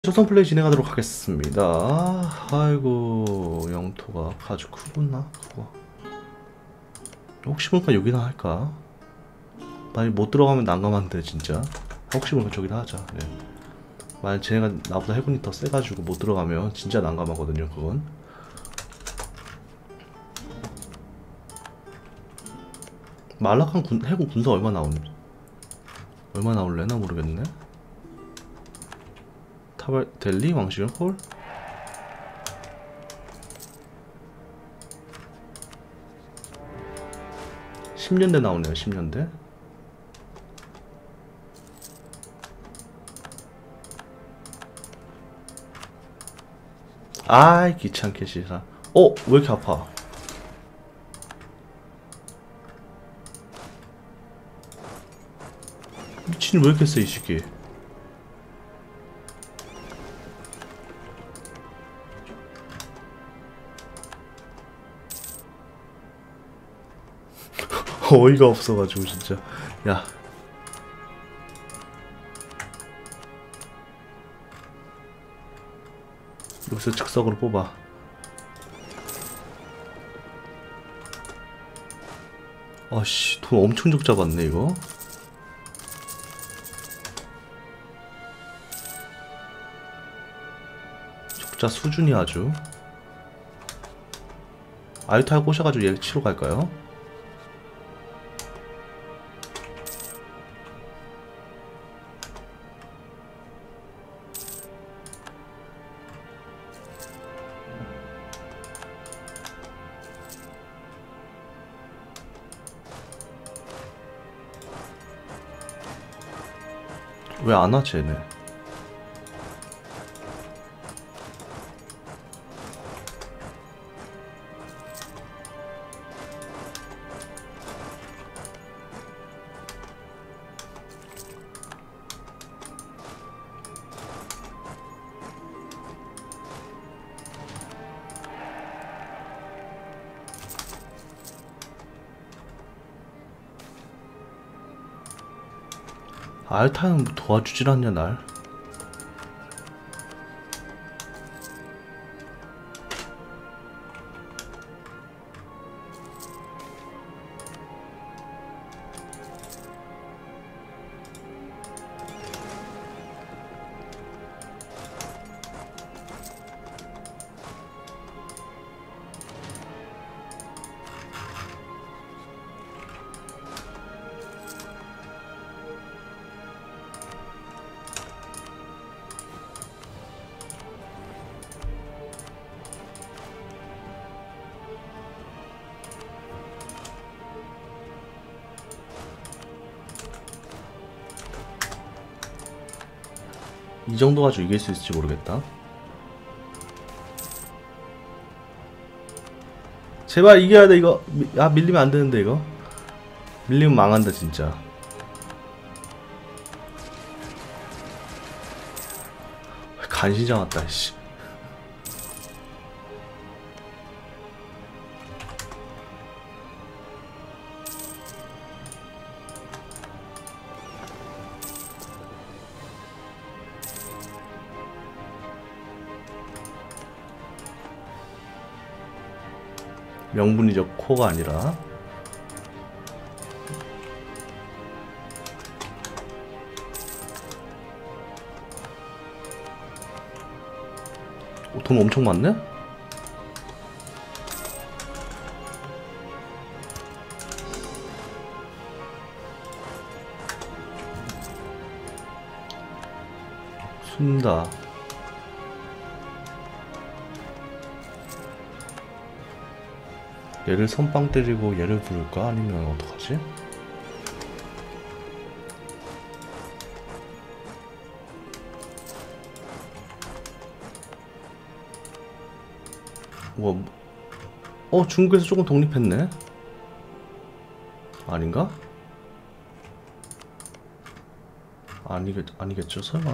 초성 플레이 진행하도록 하겠습니다. 아이고 영토가 아주 크구나 그거. 혹시 모르니까 여기나 할까? 만약 못 들어가면 난감한데 진짜. 혹시 모르니까 저기다 하자. 네. 만약 쟤네가 나보다 해군이 더 세가지고 못 들어가면 진짜 난감하거든요 그건. 말라칸 해군 군사 얼마 나올래나 모르겠네. 타발 델리 왕실은 홀? 10년대 나오네요. 10년대. 아이 귀찮게 시사. 왜 이렇게 아파? 미친 왜 이렇게 세 이 새끼. 어이가 없어가지고 진짜. 야 여기서 즉석으로 뽑아. 아씨 돈 엄청 적 잡았네 이거. 적자 수준이 아주. 아유타에 꼬셔가지고 얘 치러 갈까요? 왜 안 와 쟤네. 알타는 뭐 도와주질 않냐 날. 이 정도 가지고 이길 수 있을지 모르겠다. 제발 이겨야 돼 이거. 밀리면 안 되는데 이거. 밀리면 망한다 진짜. 간신장 왔다 씨. 명분이적 코가 아니라. 돈 엄청 많네? 순다. 얘를 선빵 때리고 얘를 부를까? 아니면 어떡하지? 중국에서 조금 독립했네? 아닌가? 아니겠죠 설마.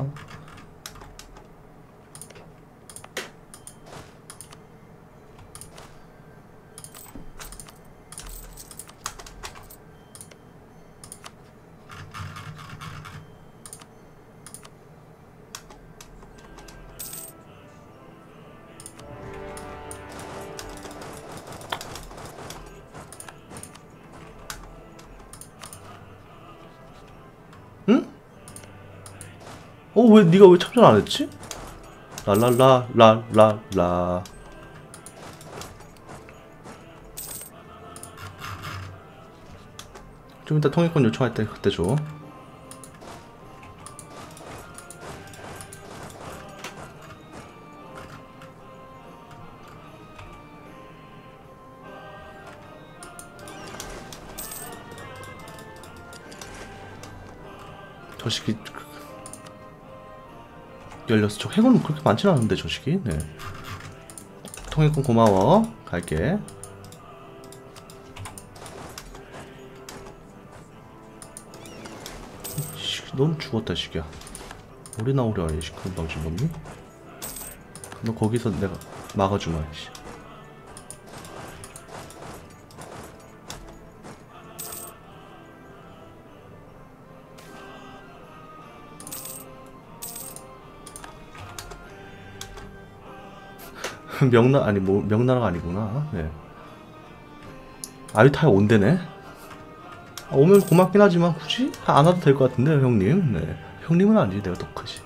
왜 네가 왜 참전 안 했지? 랄랄라랄랄라. 좀 이따 통일권 요청할 때 그때 줘. 저 시기 열렸어. 저 해군은 그렇게 많진 않은데 저 시기. 네. 통일권 고마워. 갈게. 넌 죽었다 시기야. 오래 나오려 이 시큰 방지 뭐니? 너 거기서 내가 막아주마. 씨. 명나 아니 뭐 명나라가 아니구나. 네. 아유타야 온대네. 오면 고맙긴 하지만 굳이 안 와도 될 것 같은데 형님. 네. 형님은 아니지. 내가 더 크지.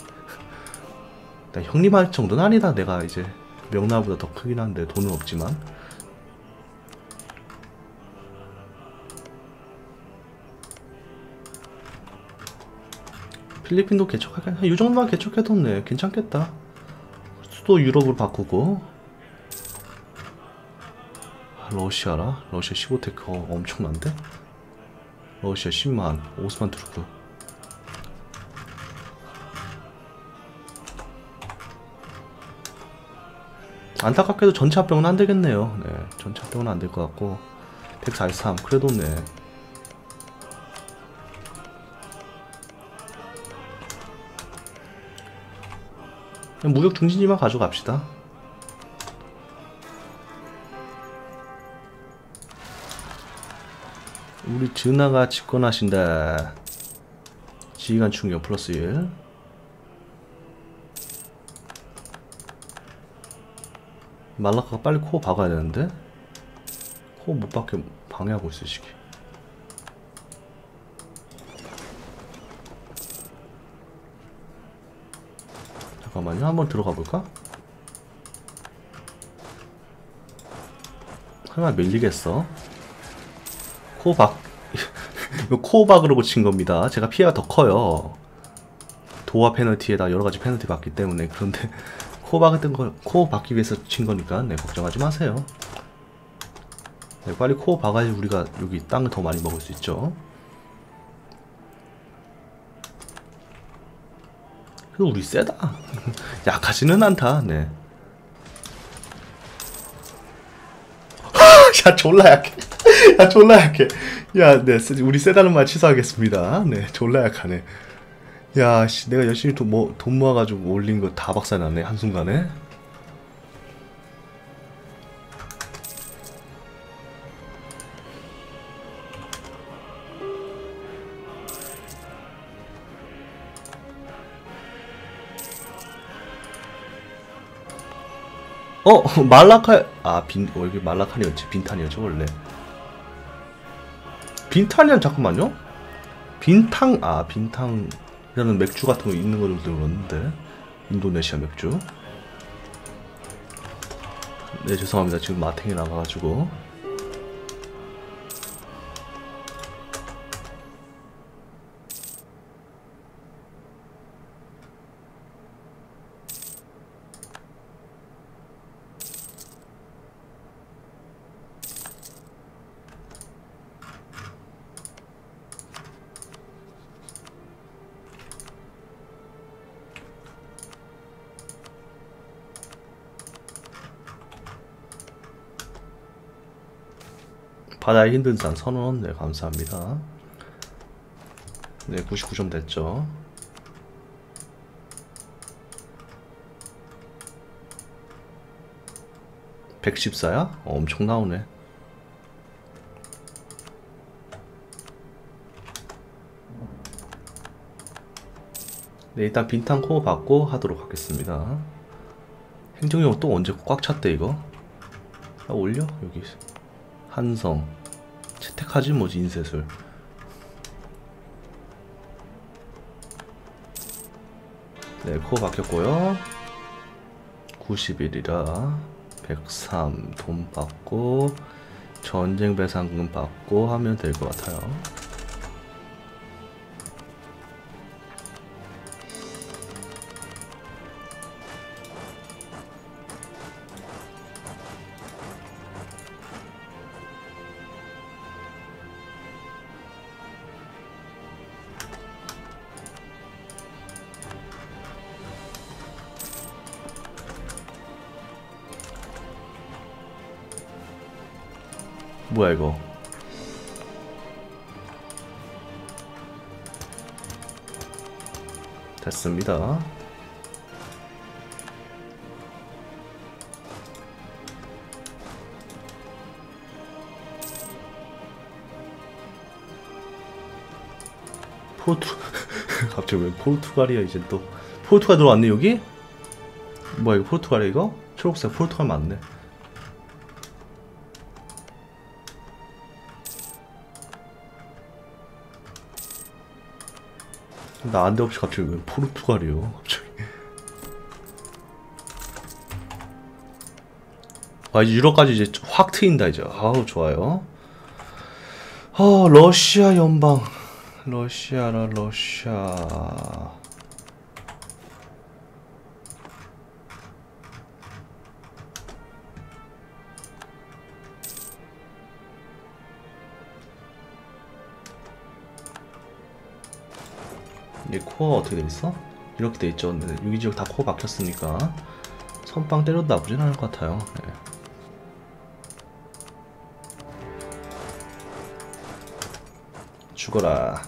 형님 할 정도는 아니다. 내가 이제 명나라보다 더 크긴 한데 돈은 없지만. 필리핀도 개척할까? 이 정도만 개척해도 네 괜찮겠다. 수도 유럽으로 바꾸고. 러시아라? 러시아 15테크 엄청난데? 러시아 10만 오스만 투르크. 안타깝게도 전체 합병은 안되겠네요. 네, 전체 합병은 안될 것 같고 143 그래도 네 그냥 무역 중진지만 가져갑시다. 우리 즈나가 집권하신다. 지휘관 충격 플러스 1. 말라카가 빨리 코어 박아야 되는데 코어 못 박게 방해하고 있어 시기. 잠깐만요. 한번 들어가 볼까? 설마 밀리겠어? 코어 박 코어 박으려고 친 겁니다. 제가 피해가 더 커요. 도화 페널티에다 여러 가지 페널티 받기 때문에. 그런데 코어 박았던 걸 코어 박기 위해서 친 거니까 네 걱정하지 마세요. 네, 빨리 코어 박아야지 우리가 여기 땅을 더 많이 먹을 수 있죠. 그래도 우리 세다. 약하지는 않다. 네. 야 졸라 약해. 야 졸라 약해. 야, 네 우리 세다는 말 취소하겠습니다. 네 졸라 약하네. 야, 씨, 내가 열심히 돈 모아가지고 올린 거 다 박살났네 한순간에. 말라카 여기 말라칸이었지. 빈탄이었지 원래. 빈탄이란 잠깐만요. 빈탕이라는 맥주 같은 거 있는 거 좀 들었는데. 인도네시아 맥주. 네 죄송합니다. 지금 마탱이 나가가지고. 바다의 힘든 산 선원. 네 감사합니다. 네 99점 됐죠. (114야) 엄청 나오네. 네 일단 빈탄 코어 받고 하도록 하겠습니다. 행정용 또 언제 꽉 찼대 이거. 올려 여기. 한성 채택하지 뭐지 인쇄술. 네, 코어 바뀌었고요. 90일이라 103 돈 받고 전쟁 배상금 받고 하면 될 것 같아요. 뭐야 이거? 됐습니다. 갑자기 왜 포르투갈이야 이제 또. 포르투갈 들어왔네 여기? 뭐야 이거 포르투갈이야 이거? 초록색 포르투갈 맞네. 난데없이 갑자기 왜 포르투갈이요? 갑자기. 아 이제 유럽까지 이제 확 트인다 이제. 아우 좋아요. 러시아 연방. 러시아라 러시아. 이 코어가 어떻게 돼있어? 이렇게 돼있죠. 네, 유기지역 다 코어 박혔으니까 선빵 때려도 나쁘진 않을 것 같아요. 네. 죽어라.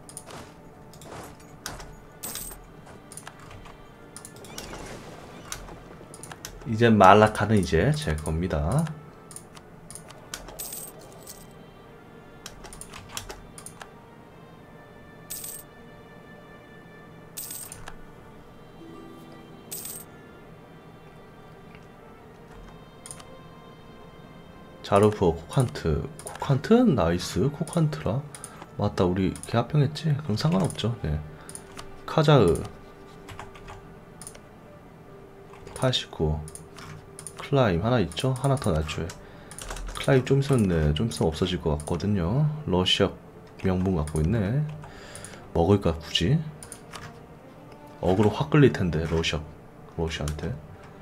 이제 말라카는 이제 제 겁니다. 자르푸어 코칸트 나이스. 코칸트라 맞다. 우리 걔 합병했지? 그럼 상관없죠. 네. 카자흐 89 클라임 하나 있죠? 하나 더 낮춰요. 클라임 좀 있으면 네, 좀 있으면 없어질 것 같거든요. 러시아 명분 갖고 있네. 먹을까 굳이? 어그로 확 끌릴 텐데 러시아한테.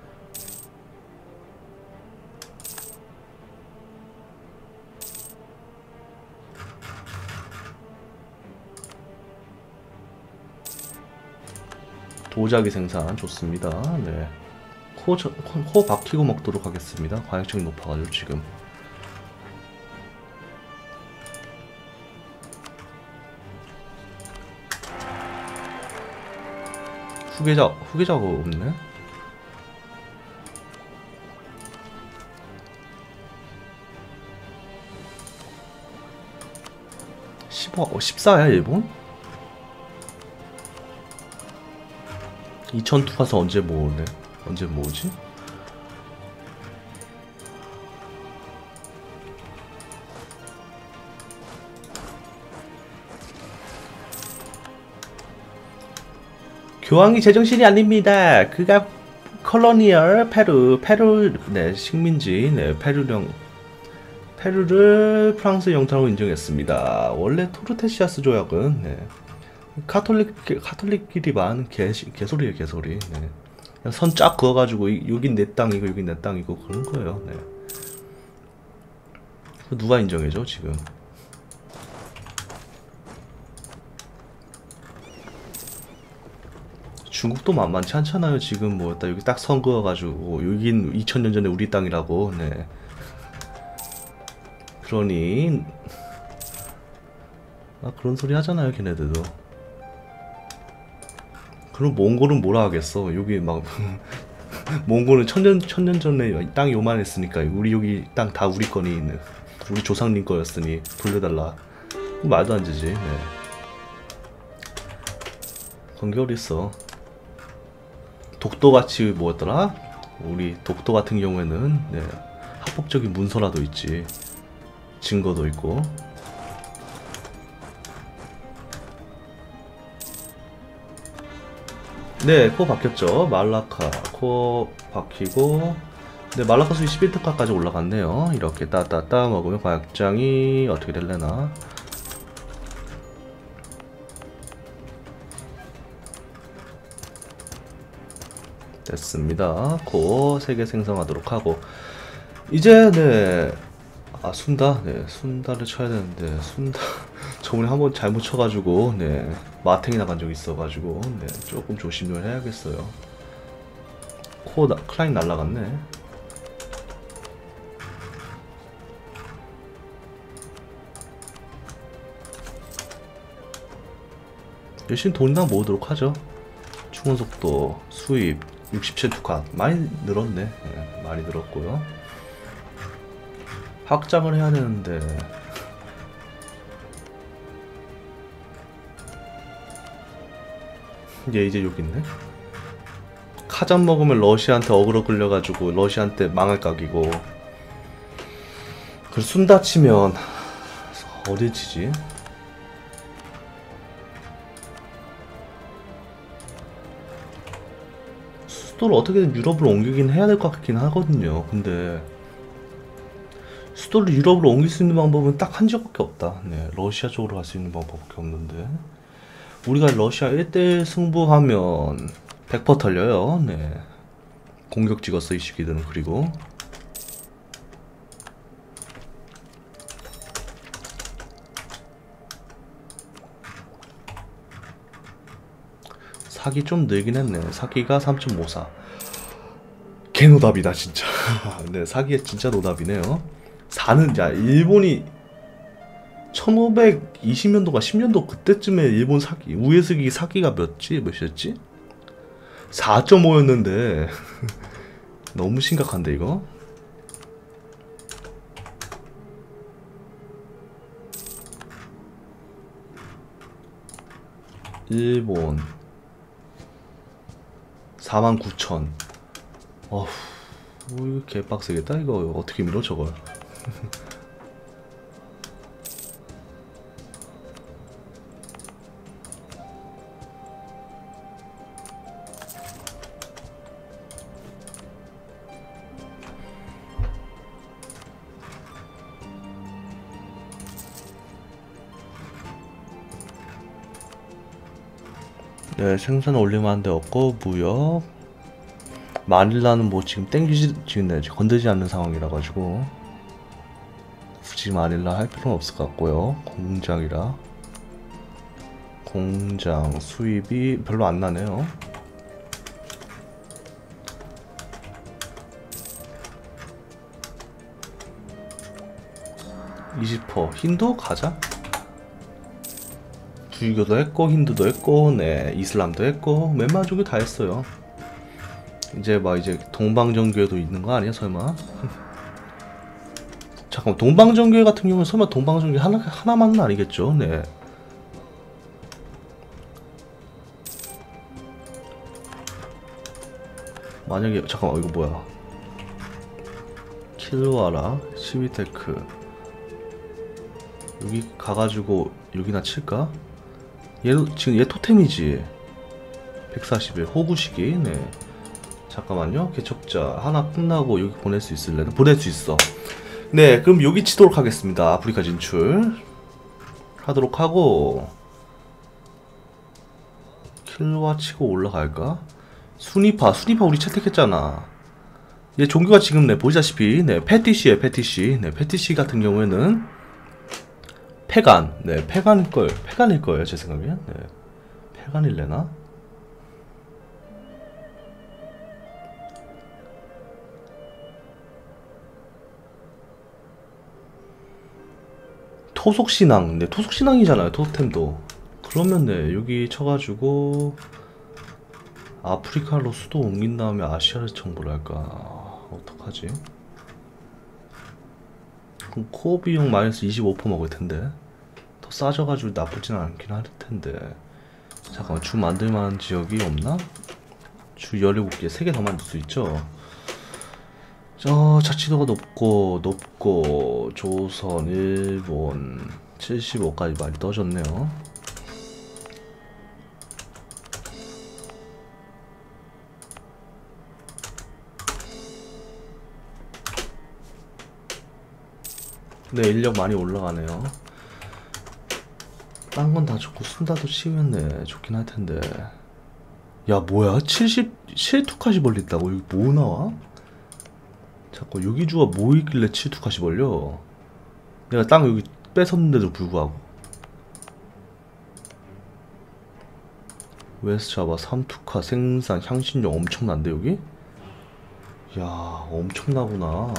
도자기 생산 좋습니다. 네. 코 박히고 먹도록 하겠습니다. 과역층이 높아가지고 지금. 후계자가 없네. 어, 14야 일본? 이 전투 가서 언제 모으래? 언제 모으지? 교황이 제정신이 아닙니다. 그가 컬로니얼 페루 네 식민지 네 페루를 프랑스 영토로 인정했습니다. 원래 토르테시아스 조약은 네, 카톨릭끼리 많은 개소리예요 개소리. 네. 선 쫙 그어가지고 여긴 내 땅이고 여긴 내 땅이고 그런 거예요. 네. 누가 인정해줘 지금? 중국도 만만치 않잖아요. 지금 뭐 딱 여기 딱 선 그어가지고 여긴 2000년 전에 우리 땅이라고. 네. 그러니 그런 소리 하잖아요 걔네들도. 그럼 몽골은 뭐라 하겠어. 여기 막 몽골은 천년 전에 땅이 요만했으니까 우리 여기 땅 다 우리 거니 우리 조상님 거였으니 돌려달라. 말도 안 되지. 네. 관계 어딨어. 독도같이 뭐였더라? 우리 독도 같은 경우에는 네, 합법적인 문서라도 있지. 증거도 있고. 네, 코어 바뀌었죠. 말라카 코어 바뀌고, 네, 말라카 수위 11특가까지 올라갔네요. 이렇게 따따따 먹으면 과약장이 어떻게 될래나. 됐습니다. 코어 3개 생성하도록 하고, 이제 네, 아 순다, 네, 순다를 쳐야 되는데 순다 저번에 한번 잘못 쳐가지고 네, 마탱이 나간 적이 있어가지고 네, 조금 조심을 해야겠어요. 코어 클라인 날라갔네. 열심히 돈이나 모으도록 하죠. 충원속도 수입 67투칸 많이 늘었네. 네, 많이 늘었고요. 확장을 해야 되는데 얘 이제 여기 있네. 카잔 먹으면 러시아한테 어그로 끌려가지고 러시아한테 망할 각이고, 그 순다 치면 어딜 치지? 수도를 어떻게든 유럽으로 옮기긴 해야 될 것 같긴 하거든요. 근데 수도를 유럽으로 옮길 수 있는 방법은 딱 한 지역밖에 없다. 네, 러시아 쪽으로 갈 수 있는 방법밖에 없는데, 우리가 러시아 1대1 승부하면 100% 털려요. 네, 공격 찍었어 이 시기들은. 그리고 사기 좀 늘긴 했네. 사기가 3.54. 개노답이다 진짜. 네, 사기에 진짜 노답이네요. 4는, 야, 일본이 1520년도가 10년도 그때쯤에 일본 사기, 우에스기 사기가 몇이었지? 4.5였는데 너무 심각한데 이거? 일본 49,000. 어후, 이거 개빡세겠다. 이거 어떻게 밀어 저걸. 네, 생산 올릴만한 데 없고, 무역 마닐라는 뭐 지금 지금 네, 건들지 않는 상황이라 가지고 굳이 마닐라 할 필요는 없을 것 같고요. 공장이라 공장 수입이 별로 안 나네요. 힌두 가자. 불교도 했고 힌두도 했고 네, 이슬람도 했고 웬만한 종교 다 했어요. 이제 막 이제 동방정교회도 있는 거 아니야 설마? 잠깐만, 동방정교회 같은 경우는 설마 동방정교회 하나만은 아니겠죠? 네. 만약에 잠깐만, 이거 뭐야? 킬루아라 시비테크 여기 가가지고 여기나 칠까? 얘도 지금 얘 토템이지. 141 호구시기. 네. 잠깐만요. 개척자 하나 끝나고 여기 보낼 수 있을래? 보낼 수 있어. 네, 그럼 여기 치도록 하겠습니다. 아프리카 진출 하도록 하고 킬와 치고 올라갈까? 순위파 우리 채택했잖아. 얘 종교가 지금 네 보시다시피 네 패티시에 패티시. 네 패티시 같은 경우에는 패간. 네 패간일 거예요 제 생각엔. 네 패간일래나? 토속신앙. 네 토속신앙이잖아요 토템도. 그러면 네 여기 쳐가지고 아프리카로 수도 옮긴 다음에 아시아를 정보를 할까? 어떡하지? 그럼 코어 비용 마이너스 25% 먹을 텐데 더 싸져가지고 나쁘진 않긴 할 텐데. 잠깐만, 주 만들만한 지역이 없나? 주 17개, 3개 더 만들 수 있죠? 자치도가 높고 조선, 일본 75까지 많이 떠졌네요. 네, 인력 많이 올라가네요. 딴 건 다 좋고 순다도 치면 좋긴 할 텐데. 야, 뭐야? 70 실투카시 벌린다고? 여기 뭐 나와? 자꾸 유기주가 뭐 있길래 7투카시 벌려? 내가 땅 여기 뺏었는데도 불구하고. 웨스트자바 3투카 생산 향신료 엄청난데 여기? 야, 엄청나구나.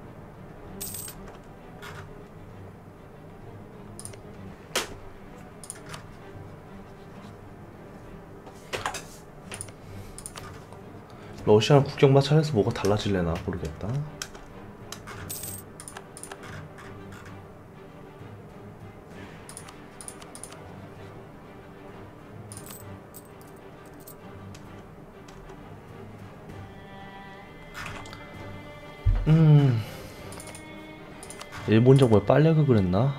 러시아랑 국경 마찰해서 뭐가 달라질래나 모르겠다. 일본적 왜 빨래그 그랬나?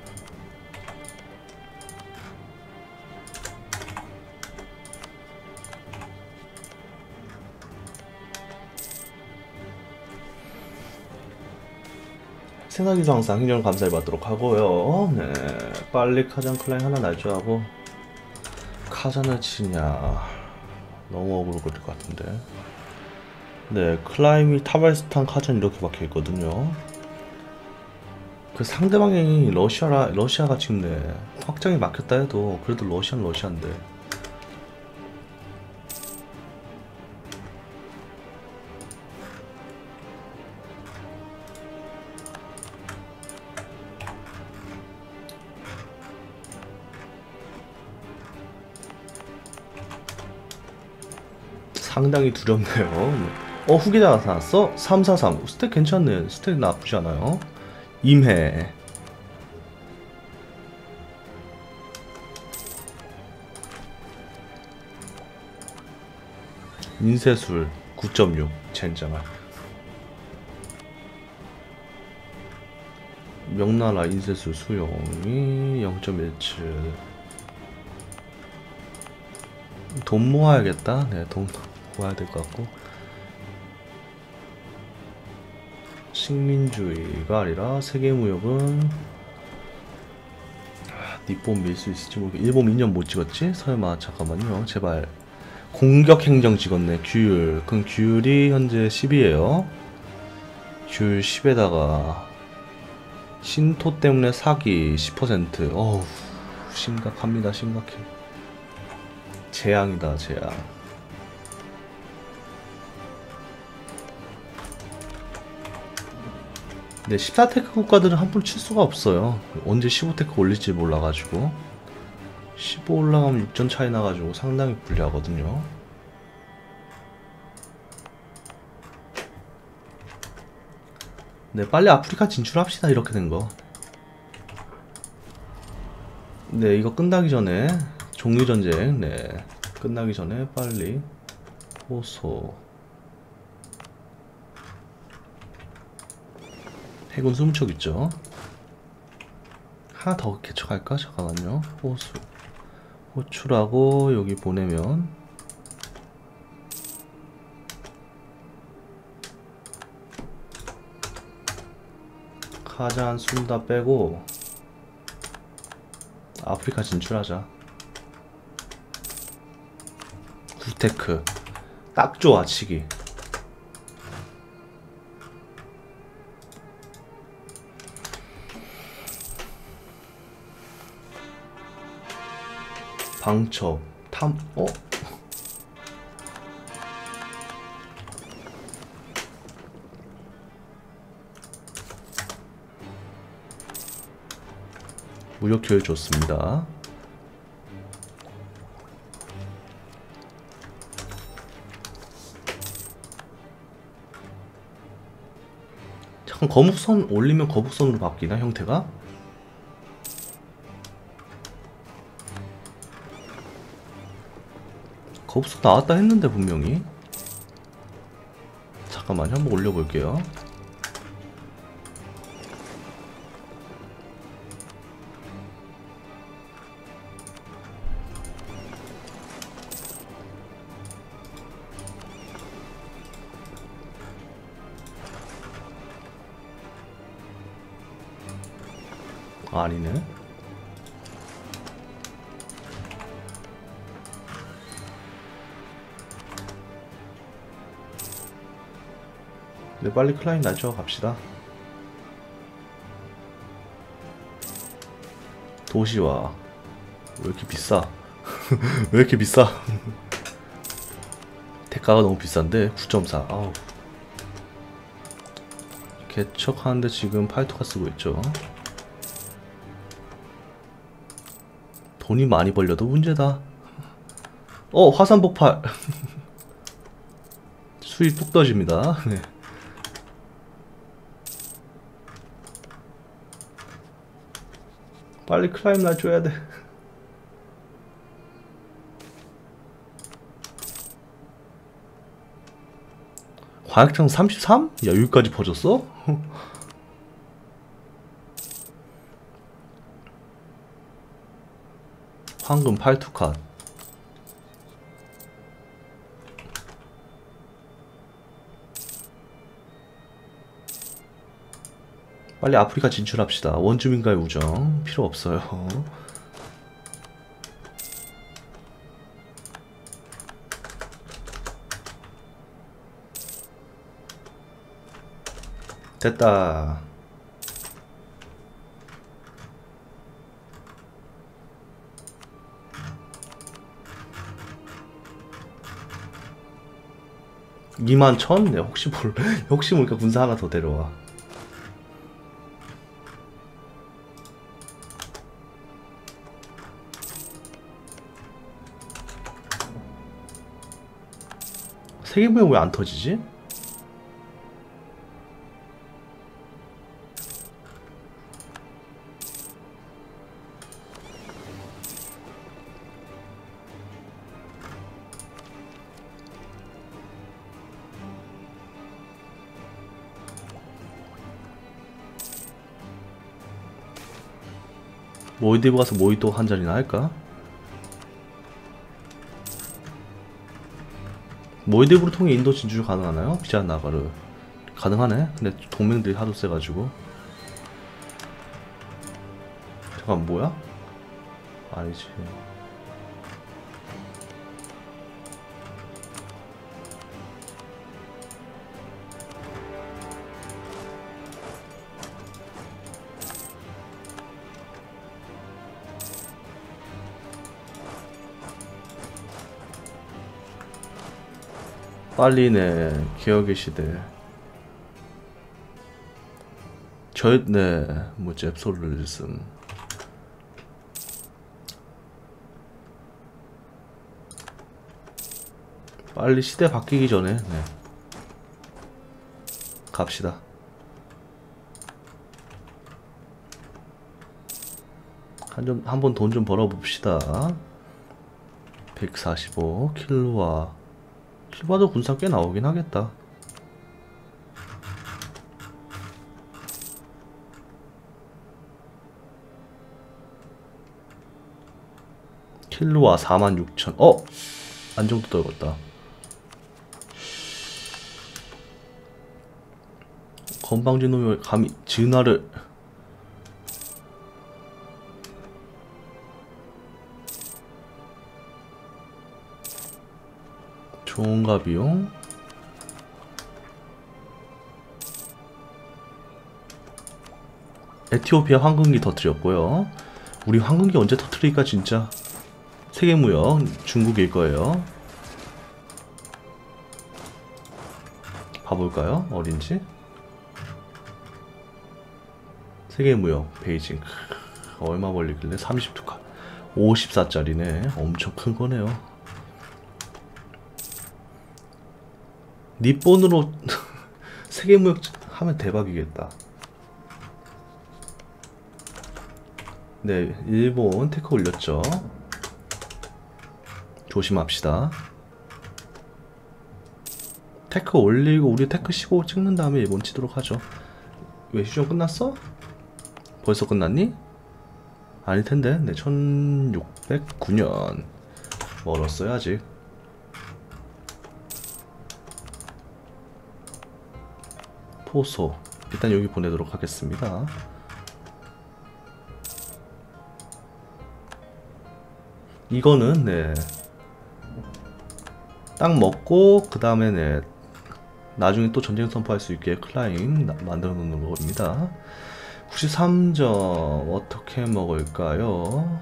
생각이도 항상 행정 감사를 받도록 하고요. 네, 빨리 카잔 클라인 하나 날조하고 카잔을 치냐 너무 어그로 걸릴 것 같은데. 네, 클라임이 타발스탄 카잔 이렇게 박혀있거든요. 그 상대방이 러시아가 지금 확장이 막혔다 해도 그래도 러시아인데. 상당히 두렵네요. 후계자 나타났어? 343 스택 괜찮네. 스택 나쁘지 않아요. 임해 인쇄술 9.6 젠장아. 명나라 인쇄술 수용이 0.17. 돈 모아야겠다. 네, 돈 모아야 될 것 같고. 식민주의가 아니라 세계무역은 니폰 밀 수 있을지 모르겠. 일본 2년 못 찍었지? 설마. 잠깐만요. 제발. 공격행정 찍었네. 규율. 그럼 규율이 현재 10이에요. 규율 10에다가 신토 때문에 사기 10%. 어우, 심각합니다. 심각해. 재앙이다. 재앙. 네, 14테크 국가들은 함부로 칠 수가 없어요. 언제 15테크 올릴지 몰라가지고. 15 올라가면 6전 차이 나가지고 상당히 불리하거든요. 네, 빨리 아프리카 진출합시다. 이렇게 된거. 네, 이거 끝나기 전에 종류전쟁, 네, 끝나기 전에 빨리 호소. 해군 20척 있죠. 하나 더 개척할까? 잠깐만요. 호수 호출하고 여기 보내면 카잔 순다 빼고 아프리카 진출하자. 구테크 딱 좋아. 치기. 방첩 탐 무역 교육 좋습니다. 잠깐 거북선 올리면 거북선으로 바뀌나 형태가? 거북선 나왔다 했는데 분명히. 잠깐만요. 한번 올려볼게요. 아니네. 네, 빨리 클라인 날쳐 갑시다. 도시와 왜 이렇게 비싸? 왜 이렇게 비싸? 대가가 너무 비싼데 9.4. 아우. 개척하는데 지금 팔투가 쓰고 있죠. 돈이 많이 벌려도 문제다. 화산 폭발. 수입 뚝 떠집니다. 네. 빨리 클라임 날 줘야 돼. 과약장 33? 야, 여기까지 퍼졌어? 황금 8투 칸. 빨리 아프리카 진출합시다. 원주민과의 우정 필요 없어요. 됐다. (2만 1,000) 네, 혹시 모르니까 군사 하나 더 데려와. 세계무역 왜 안 터지지? 모이디브 가서 모히또 한 잔이나 할까? 모이디브를 통해 인도 진출 가능하나요? 비잔 나가르 가능하네? 근데 동맹들이 하도 세가지고. 잠깐 뭐야? 아니지. 빨리네. 개혁의 시대. 네, 뭐지? 앱솔루리즘. 빨리 시대 바뀌기 전에, 네. 갑시다. 한번 돈 좀 벌어봅시다. 145 킬로와 킬바도 군사 꽤 나오긴 하겠다. 킬로와 46,000. 안정도 떨궜다. 건방진 놈이 감히 진화를. 좋은가 비용. 에티오피아 황금기 터뜨렸고요. 우리 황금기 언제 터뜨릴까 진짜. 세계무역 중국일 거예요. 봐볼까요? 어딘지. 세계무역 베이징. 얼마 벌리길래 32칸 54짜리네 엄청 큰 거네요. 니폰으로 세계무역 하면 대박이겠다. 네, 일본 테크 올렸죠. 조심합시다. 테크 올리고 우리 테크 15 찍는 다음에 일본 치도록 하죠. 왜 휴전 끝났어? 벌써 끝났니? 아닐텐데. 네, 1609년 멀었어요 아직. 포소 일단 여기 보내도록 하겠습니다. 이거는 네. 딱 먹고 그 다음에 네. 나중에 또 전쟁 선포할 수 있게 클라임 만들어 놓는 겁니다. 93점 어떻게 먹을까요?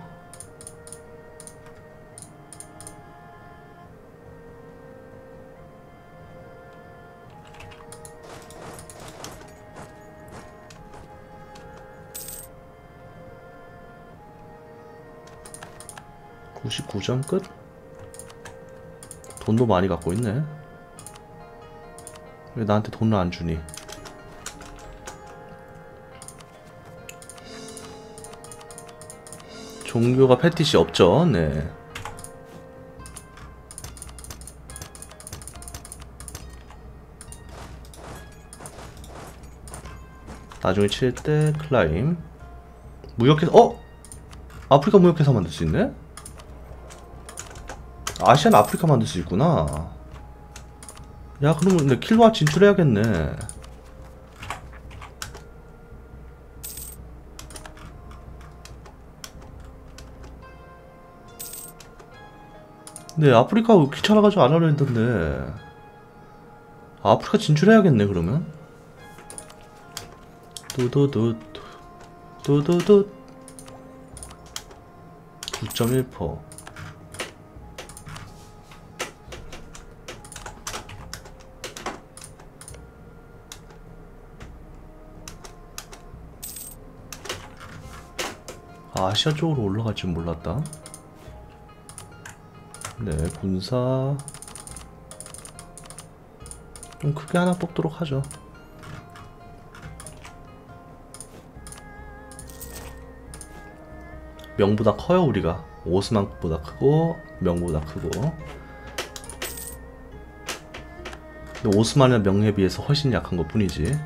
(99점) 끝? 돈도 많이 갖고 있네. 왜 나한테 돈을 안 주니? 종교가 패티시 없죠. 네. 나중에 칠 때 클라임 무역해서 아프리카 무역해서 만들 수 있네? 아시아는 아프리카 만들 수 있구나. 야 그러면 내 킬로아 진출해야겠네. 네 아프리카 귀찮아가지고 안 하려 했던데 아프리카 진출해야겠네 그러면. 두두두 두두두 9.1%. 아시아 쪽으로 올라갈 줄 몰랐다. 네, 군사 좀 크게 하나 뽑도록 하죠. 명보다 커요 우리가. 오스만보다 크고 명보다 크고. 근데 오스만이나 명에 비해서 훨씬 약한 것 뿐이지.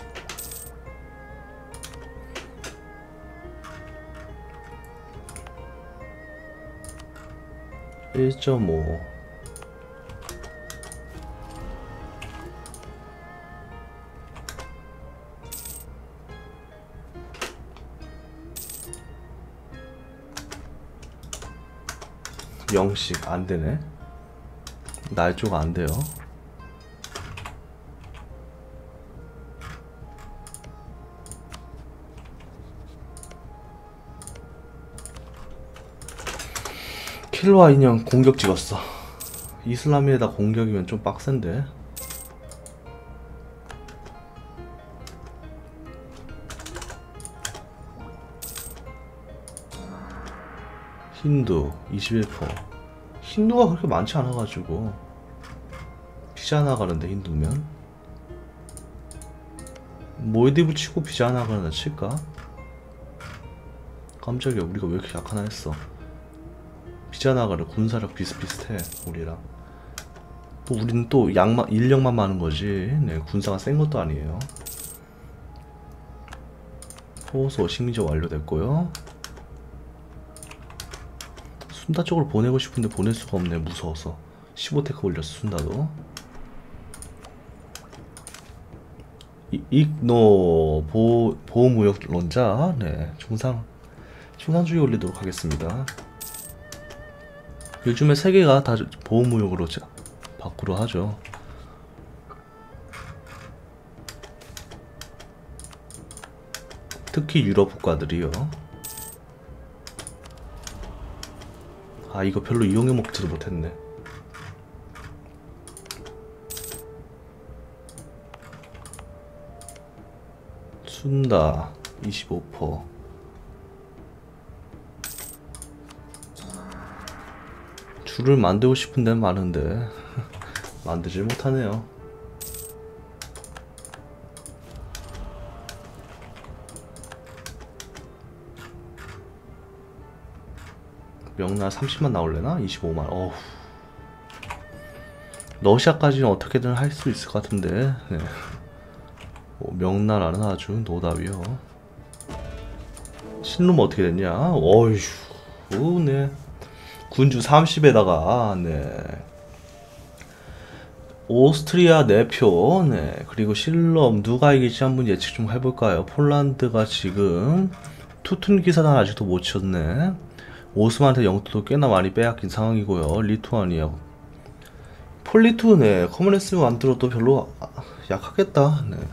(1.5) (0씩) 안되네. 날조가 안돼요. 킬로아 인형 공격 찍었어. 이슬람에다 공격이면 좀 빡센데. 힌두 21%. 힌두가 그렇게 많지 않아가지고 비자나가는데 힌두면 몰디브 치고 비자나가나 칠까? 깜짝이야 우리가 왜 이렇게 약하나 했어. 비자나가를 군사력 비슷비슷해 우리랑. 또 우리는 또 인력만 많은 거지. 네, 군사가 센 것도 아니에요. 호소 식민지 완료됐고요. 순다 쪽으로 보내고 싶은데 보낼 수가 없네. 무서워서 15테크 올렸어 순다도. 이익노 보호무역론자. 네, 중상주의 올리도록 하겠습니다. 요즘에 세계가 다 보호무역으로 바꾸려 하죠. 특히 유럽 국가들이요. 아 이거 별로 이용해 먹지도 못했네. 순다 25%. 줄을 만들고 싶은 데는 많은데 만들질 못하네요. 명날 30만 나올래나? 25만. 어후. 러시아까지는 어떻게든 할 수 있을 것 같은데. 네. 명나라는 아주 노답이요. 신룸 어떻게 됐냐? 어휴. 네. 군주 30에다가 네. 오스트리아 4표. 네. 그리고 실럼 누가 이길지 한번 예측 좀 해볼까요? 폴란드가 지금 투툰 기사단 아직도 못 쳤네. 오스만한테 영토도 꽤나 많이 빼앗긴 상황이고요. 리투아니아 폴리투네 커머니스 만들어도 별로 약하겠다. 네.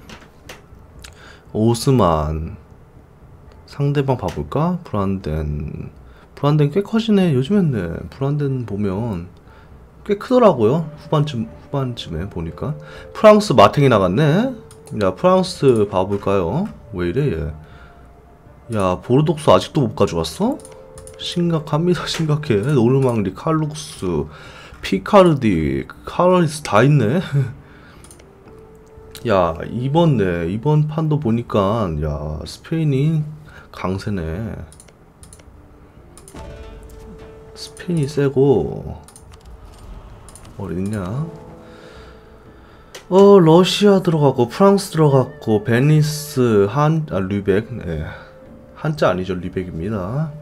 오스만 상대방 봐볼까? 브란덴 꽤 커지네. 요즘엔 네 브란덴 보면 꽤 크더라고요. 후반쯤에 보니까 프랑스 마탱이 나갔네. 야 프랑스 봐볼까요? 왜 이래 얘. 야 보르독스 아직도 못 가져왔어? 심각합니다. 심각해. 노르망디, 칼룩스, 피카르디, 카라리스 다 있네. 야 이번 판도 보니까 야 스페인이 강세네. 스페인이 세고 어딨냐? 러시아 들어가고 프랑스 들어갔고 베니스 르벡 네. 한자 아니죠. 르벡입니다.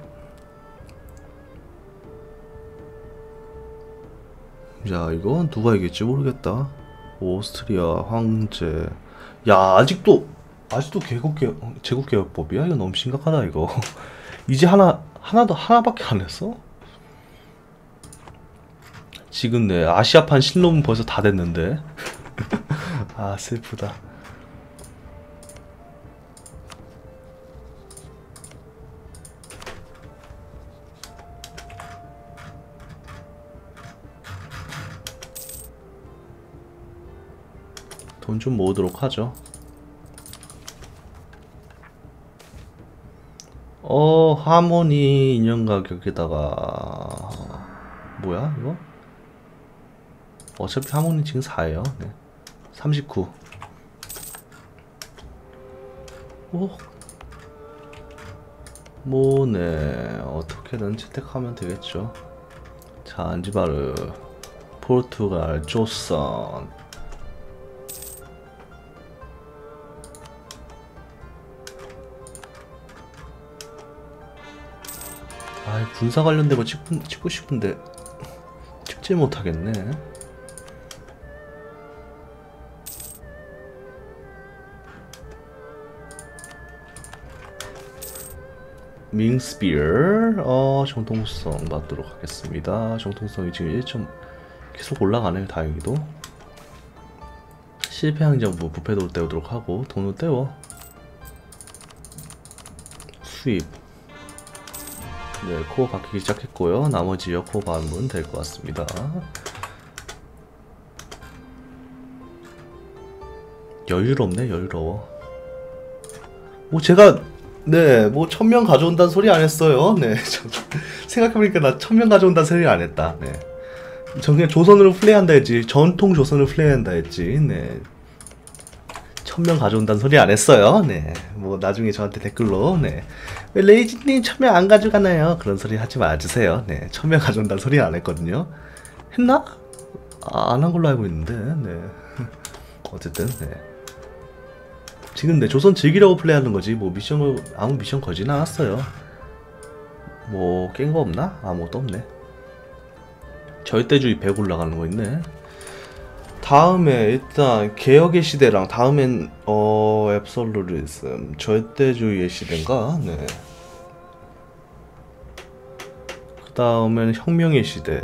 야 이건 누가 이길지 모르겠다. 오스트리아 황제. 야 아직도 제국개혁법이야? 이거 너무 심각하다 이거. 이제 하나밖에 안 했어? 지금 네 아시아판 신놈은 벌써 다 됐는데. 아 슬프다. 돈 좀 모으도록 하죠. 하모니 인형 가격에다가 뭐야 이거? 어차피 하모니 지금 4예요. 네. 39. 네 어떻게든 채택하면 되겠죠. 잔지바르, 포르투갈, 조선. 군사 관련된 거 찍고 싶은데 찍지 못하겠네. 밍스피어 정통성 맞도록 하겠습니다. 정통성이 지금 1점 계속 올라가네요. 다행히도. 실패행정부 부패도 떼오도록 하고 돈을 떼워. 수입 네 코어 바뀌기 시작했고요. 나머지 코어 받으면 될 것 같습니다. 여유롭네. 여유로워. 뭐 제가 네 뭐 1000명 가져온다는 소리 안 했어요. 네 생각해보니까 나 1000명 가져온다는 소리 안 했다. 네 전 그냥 조선으로 플레이한다 했지. 전통 조선으로 플레이한다 했지. 네 1000명 가져온다는 소리 안 했어요. 네 뭐 나중에 저한테 댓글로 네 왜 레이지님 1000명 안 가져가나요? 그런 소리 하지 마주세요. 네 1000명 가져온다는 소리 안 했거든요. 했나? 안 한 걸로 알고 있는데. 네 어쨌든 네 지금 네 조선 즐기려고 플레이하는 거지. 뭐 미션을 아무 미션 거진 않았어요. 뭐 깬 거 없나? 아무것도 없네. 절대주의 100 올라가는 거 있네. 다음에 일단 개혁의 시대랑 다음엔 앱솔루리즘 절대주의의 시대인가? 네. 그 다음엔 혁명의 시대.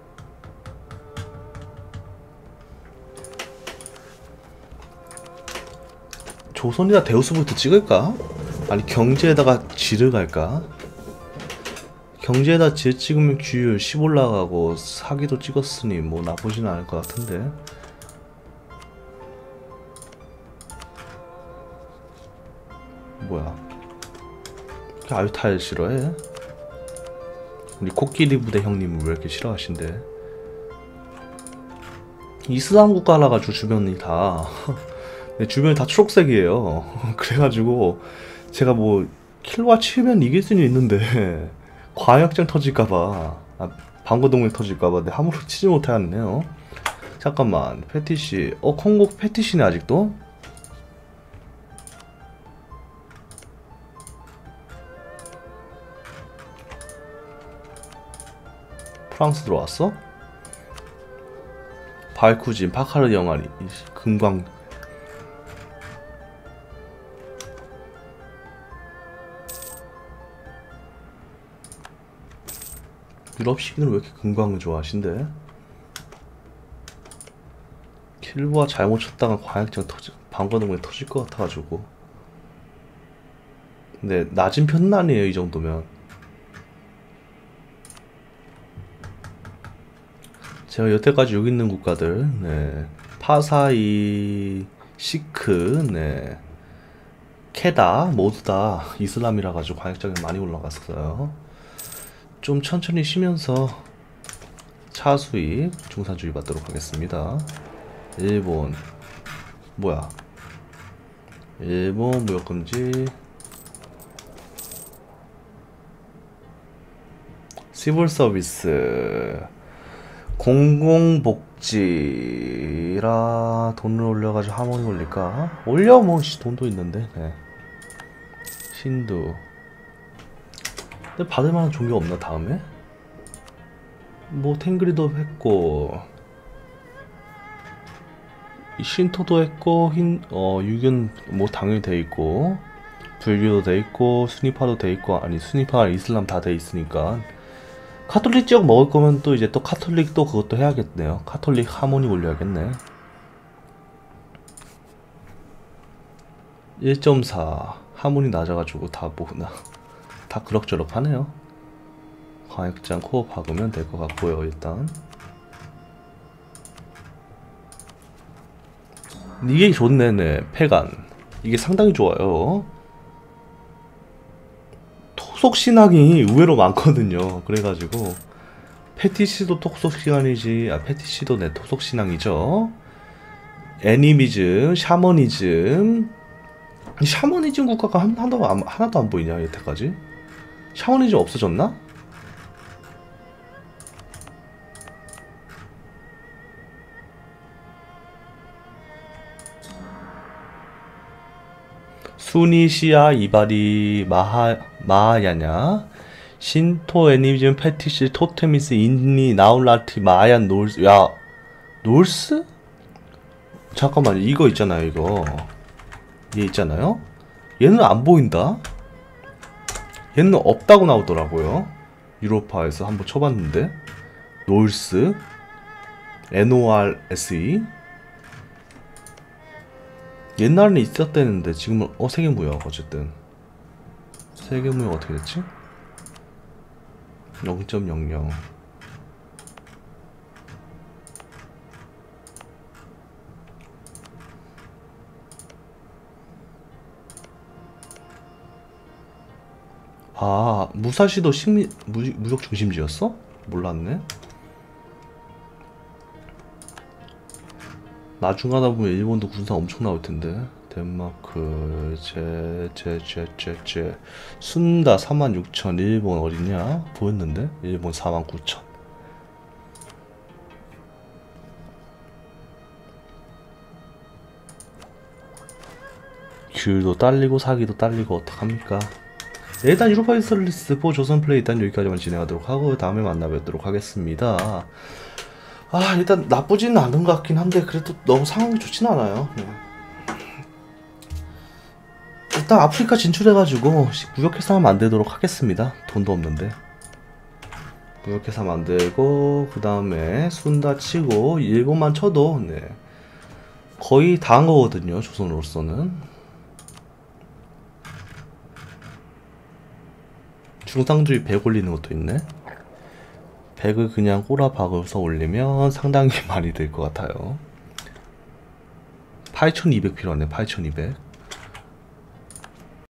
조선이나 데우스부터 찍을까? 아니 경제에다가 지를 갈까? 경제에다 질 찍으면 규율 10 올라가고 사기도 찍었으니 뭐 나쁘진 않을 것 같은데. 뭐야? 알타일 싫어해? 우리 코끼리 부대 형님은 왜 이렇게 싫어하신대? 이슬람 국가라 가지고 주변이 다 내 주변이 다 초록색이에요. 그래가지고 제가 뭐 킬로와 치면 이길 수는 있는데 광역장 터질까봐 방구동맥 터질까봐 내 함부로 치지 못하겠네요. 잠깐만 패티시 콩고 패티시네 아직도? 프랑스 들어왔어? 발쿠진 파카르 영아리 금광 유럽 시기는 왜 이렇게 금광을 좋아하신대? 킬보아 잘못 쳤다가 광역장 방관동에 터질 것 같아가지고. 근데 낮은 편은 아니에요, 이 정도면. 제가 여태까지 여기 있는 국가들, 네, 파사이, 시크, 네, 케다 모두 다 이슬람이라 가지고 광역장이 많이 올라갔어요. 좀 천천히 쉬면서 차수익 중산주의 받도록 하겠습니다. 일본 뭐야? 일본 무역금지. 시볼 서비스 공공복지라 돈을 올려가지고 하모니 올릴까? 올려 뭐 돈도 있는데. 네. 신두. 근데 받을 만한 종교 없나 다음에? 뭐 탱그리도 했고 신토도 했고 유교는 뭐 당연히 돼 있고 불교도 돼 있고 수니파도 돼 있고 아니 수니파 이슬람 다 돼 있으니까 카톨릭 지역 먹을 거면 또 이제 또 카톨릭 또 그것도 해야겠네요. 카톨릭 하모니 올려야겠네. 1.4 하모니 낮아가지고 다 뭐나 다 그럭저럭 하네요. 광역장 코어 박으면 될 것 같고요. 일단 이게 좋네. 네, 폐간 이게 상당히 좋아요. 토속신앙이 의외로 많거든요. 그래가지고 패티시도 토속신앙이지. 패티시도 네 토속신앙이죠. 애니미즘, 샤머니즘. 샤머니즘 국가가 하나도 안 보이냐 여태까지? 샤머니즘 없어졌나? 수니시아 이바리 마하야냐 신토 애니즘 패티시 토테미스 인니 나울라티 마얀 놀스. 야 놀스? 잠깐만 이거 있잖아요. 이거 얘 있잖아요. 얘는 안 보인다. 얘는 없다고 나오더라고요. 유로파에서 한번 쳐봤는데 놀스 NORSE 옛날에는 있었다는데 지금은 세계무역. 어쨌든 세계무역 어떻게 됐지? 0.00 무사시도 무역 중심지였어? 몰랐네. 나중 하다 보면 일본도 군사 엄청 나올 텐데. 덴마크 순다 46,000. 일본 어디냐? 보였는데? 일본 49,000. 귤도 딸리고 사기도 딸리고 어떡합니까? 일단 유로파 이슬리스 포 조선 플레이 일단 여기까지만 진행하도록 하고 다음에 만나뵙도록 하겠습니다. 일단 나쁘지는 않은 것 같긴 한데 그래도 너무 상황이 좋진 않아요. 네. 일단 아프리카 진출해가지고 무역회사 만들도록 하겠습니다. 돈도 없는데 무역회사 만들고 그 다음에 순다 치고 일본만 쳐도 네 거의 다 한 거거든요. 조선으로서는. 중상주의 100 올리는 것도 있네. 100을 그냥 꼬라박아서 올리면 상당히 많이 들 것 같아요. 8200 필요하네. 8200.